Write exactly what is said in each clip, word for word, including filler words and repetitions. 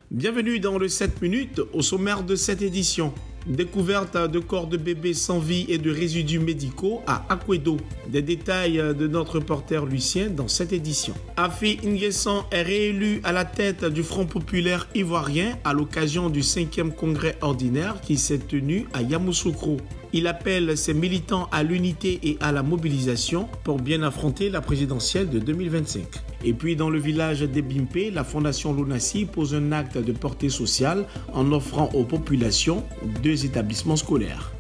Bienvenue dans le sept minutes, au sommaire de cette édition. Découverte de corps de bébés sans vie et de résidus médicaux à Akwedo. Des détails de notre reporter Lucien dans cette édition. Afi Nguessan est réélu à la tête du Front populaire ivoirien à l'occasion du cinquième congrès ordinaire qui s'est tenu à Yamoussoukro. Il appelle ses militants à l'unité et à la mobilisation pour bien affronter la présidentielle de deux mille vingt-cinq. Et puis dans le village d'Ebimpe, la Fondation Lonassi pose un acte de portée sociale en offrant aux populations deux établissements scolaires.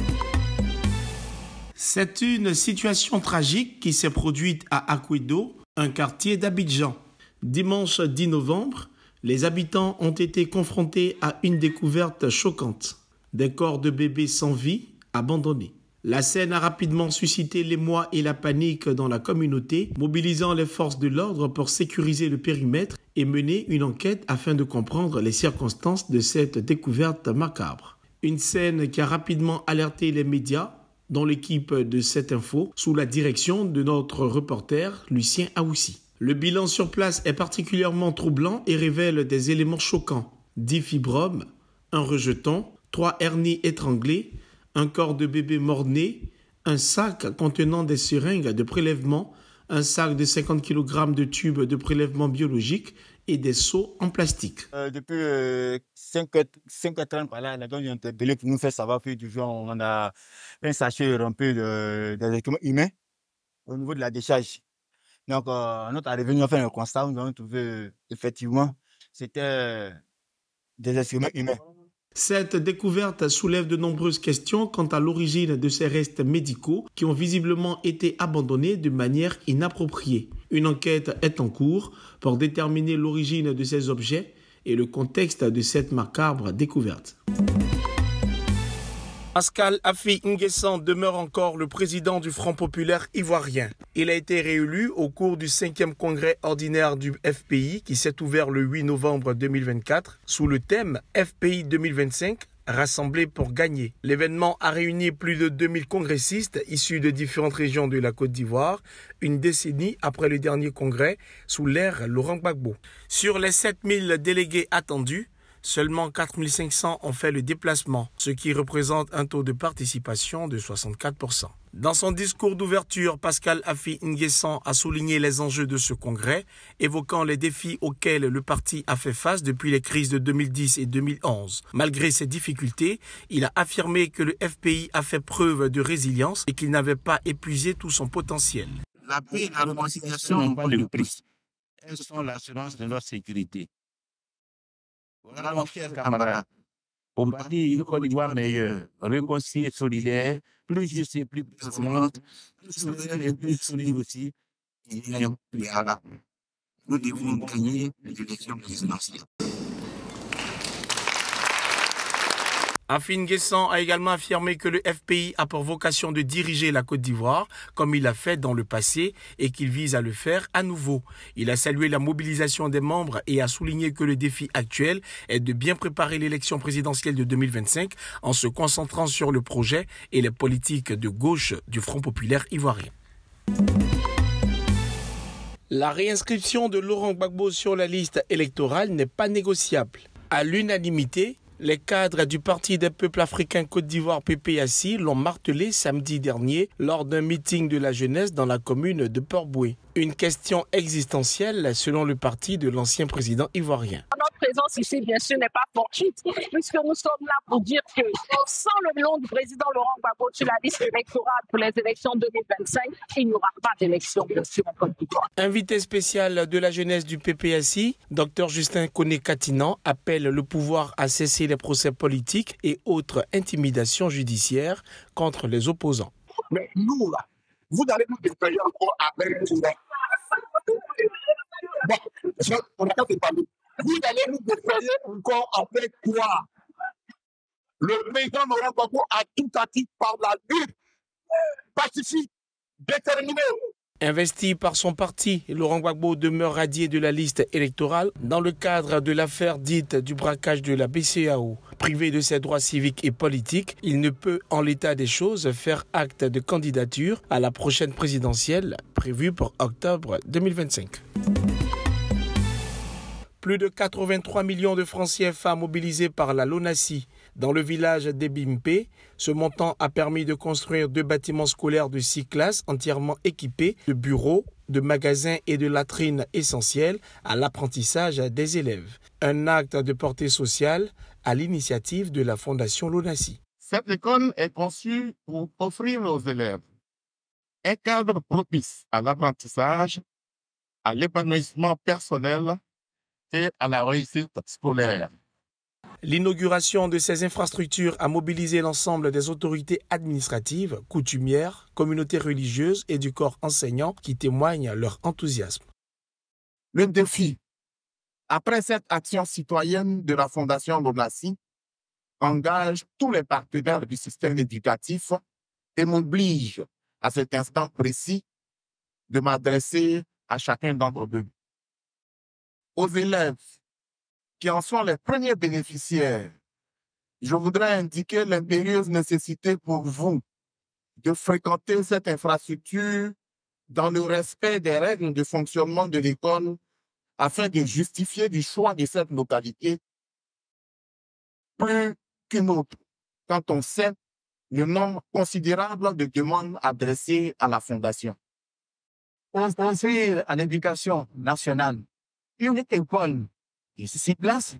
C'est une situation tragique qui s'est produite à Akwedo, un quartier d'Abidjan. Dimanche dix novembre, les habitants ont été confrontés à une découverte choquante. Des corps de bébés sans vie, abandonnés. La scène a rapidement suscité l'émoi et la panique dans la communauté, mobilisant les forces de l'ordre pour sécuriser le périmètre et mener une enquête afin de comprendre les circonstances de cette découverte macabre. Une scène qui a rapidement alerté les médias, dont l'équipe de cette info, sous la direction de notre reporter Lucien Aoussi. Le bilan sur place est particulièrement troublant et révèle des éléments choquants. dix fibromes, un rejeton, trois hernies étranglées, un corps de bébé mort-né, un sac contenant des seringues de prélèvement, un sac de cinquante kilogrammes de tubes de prélèvement biologique et des seaux en plastique. Euh, depuis euh, cinq heures trente par là, la dame est interpellée pour nous faire savoir que du jour, on a un sachet rempli de, des équipements humains au niveau de la décharge. Donc, euh, notre arrivée, nous avons fait un constat, nous avons trouvé euh, effectivement, c'était euh, des équipements humains. Cette découverte soulève de nombreuses questions quant à l'origine de ces restes médicaux qui ont visiblement été abandonnés de manière inappropriée. Une enquête est en cours pour déterminer l'origine de ces objets et le contexte de cette macabre découverte. Pascal Afi Nguessan demeure encore le président du Front populaire ivoirien. Il a été réélu au cours du cinquième congrès ordinaire du F P I qui s'est ouvert le huit novembre deux mille vingt-quatre sous le thème F P I deux mille vingt-cinq, rassemblés pour gagner. L'événement a réuni plus de deux mille congressistes issus de différentes régions de la Côte d'Ivoire, une décennie après le dernier congrès sous l'ère Laurent Gbagbo. Sur les sept mille délégués attendus, seulement quatre mille cinq cents ont fait le déplacement, ce qui représente un taux de participation de soixante-quatre pour cent. Dans son discours d'ouverture, Pascal Afi Nguessan a souligné les enjeux de ce congrès, évoquant les défis auxquels le parti a fait face depuis les crises de deux mille dix et deux mille onze. Malgré ces difficultés, il a affirmé que le F P I a fait preuve de résilience et qu'il n'avait pas épuisé tout son potentiel. La paix et la réconciliation n'ont pas de prix. Elles sont l'assurance de notre sécurité. Voilà, mon cher camarade. Pour bâtir une Côte d'Ivoire meilleure, réconciliée, solidaire, plus juste et plus performante, plus souveraine et plus solide aussi, il y a un préalable. Nous devons gagner les élections présidentielles. Afi Nguessan a également affirmé que le F P I a pour vocation de diriger la Côte d'Ivoire, comme il l'a fait dans le passé, et qu'il vise à le faire à nouveau. Il a salué la mobilisation des membres et a souligné que le défi actuel est de bien préparer l'élection présidentielle de deux mille vingt-cinq en se concentrant sur le projet et les politiques de gauche du Front populaire ivoirien. La réinscription de Laurent Gbagbo sur la liste électorale n'est pas négociable. À l'unanimité, les cadres du Parti des peuples africains Côte d'Ivoire P P A C I l'ont martelé samedi dernier lors d'un meeting de la jeunesse dans la commune de Port-Boué. Une question existentielle selon le parti de l'ancien président ivoirien. Notre présence ici, bien sûr, n'est pas fortuite, puisque nous sommes là pour dire que sans le nom du président Laurent Gbagbo sur la liste électorale pour les élections deux mille vingt-cinq, il n'y aura pas d'élection, bien sûr, en Côte d'Ivoire. Invité spécial de la jeunesse du P P A C I, Dr Justin Koné-Katinan appelle le pouvoir à cesser les procès politiques et autres intimidations judiciaires contre les opposants. Mais nous, là, vous allez nous défrayer encore après le pouvoir. Bon, on n'a pas fait parler. Vous allez nous défrayer encore après quoi? Le président Laurent Gbagbo a tout acquis par la lutte pacifique, déterminée. Investi par son parti, Laurent Gbagbo demeure radié de la liste électorale dans le cadre de l'affaire dite du braquage de la B C E A O. Privé de ses droits civiques et politiques, il ne peut en l'état des choses faire acte de candidature à la prochaine présidentielle prévue pour octobre deux mille vingt-cinq. Plus de quatre-vingt-trois millions de francs C F A mobilisés par la LONASI dans le village d'Ebimpe. Ce montant a permis de construire deux bâtiments scolaires de six classes entièrement équipés de bureaux, de magasins et de latrines essentielles à l'apprentissage des élèves. Un acte de portée sociale à l'initiative de la Fondation LONASI. Cette école est conçue pour offrir aux élèves un cadre propice à l'apprentissage, à l'épanouissement personnel et à la réussite scolaire. L'inauguration de ces infrastructures a mobilisé l'ensemble des autorités administratives, coutumières, communautés religieuses et du corps enseignant qui témoignent leur enthousiasme. Le défi, après cette action citoyenne de la Fondation LONASI, engage tous les partenaires du système éducatif et m'oblige à cet instant précis de m'adresser à chacun d'entre eux. Aux élèves qui en sont les premiers bénéficiaires, je voudrais indiquer l'impérieuse nécessité pour vous de fréquenter cette infrastructure dans le respect des règles de fonctionnement de l'école afin de justifier du choix de cette localité plus qu'une autre, quand on sait le nombre considérable de demandes adressées à la Fondation. Pour construire à l'éducation nationale une école de six classes,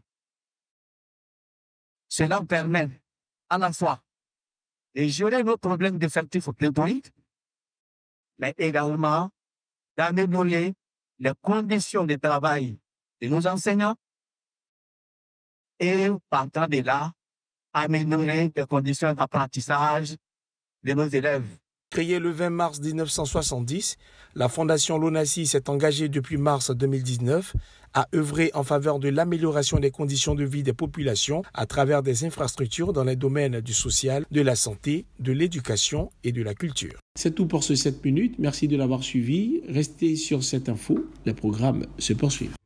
cela permet à la fois de gérer nos problèmes d'effectifs pléthoriques, mais également d'améliorer les conditions de travail de nos enseignants et, partant de là, améliorer les conditions d'apprentissage de nos élèves. Créée le vingt mars mille neuf cent soixante-dix, la Fondation LONASI s'est engagée depuis mars deux mille dix-neuf à œuvrer en faveur de l'amélioration des conditions de vie des populations à travers des infrastructures dans les domaines du social, de la santé, de l'éducation et de la culture. C'est tout pour ce sept minutes. Merci de l'avoir suivi. Restez sur cette info. Les programmes se poursuivent.